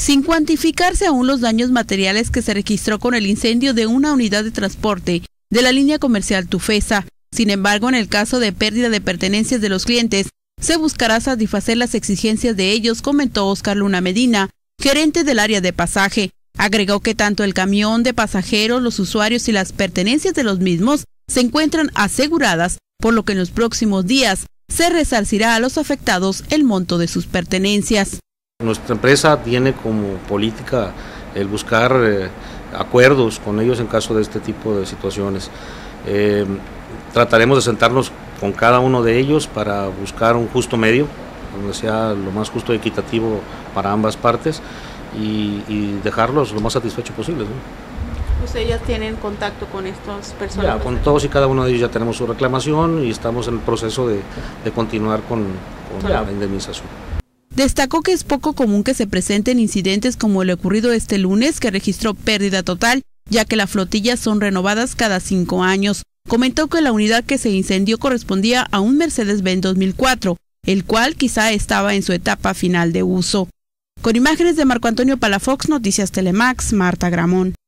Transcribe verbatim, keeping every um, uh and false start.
sin cuantificarse aún los daños materiales que se registró con el incendio de una unidad de transporte de la línea comercial Tufesa. Sin embargo, en el caso de pérdida de pertenencias de los clientes, se buscará satisfacer las exigencias de ellos, comentó Oscar Luna Medina, gerente del área de pasaje. Agregó que tanto el camión de pasajeros, los usuarios y las pertenencias de los mismos se encuentran aseguradas, por lo que en los próximos días se resarcirá a los afectados el monto de sus pertenencias. Nuestra empresa tiene como política el buscar eh, acuerdos con ellos en caso de este tipo de situaciones. Eh, trataremos de sentarnos con cada uno de ellos para buscar un justo medio, donde sea lo más justo y equitativo para ambas partes y, y dejarlos lo más satisfechos posible, ¿no? ¿Ustedes ya tienen contacto con estas personas? Ya, con todos y cada uno de ellos ya tenemos su reclamación y estamos en el proceso de, de continuar con, con la indemnización. Destacó que es poco común que se presenten incidentes como el ocurrido este lunes, que registró pérdida total, ya que las flotillas son renovadas cada cinco años. Comentó que la unidad que se incendió correspondía a un Mercedes-Benz dos mil cuatro, el cual quizá estaba en su etapa final de uso. Con imágenes de Marco Antonio Palafox, Noticias Telemax, Marta Gramón.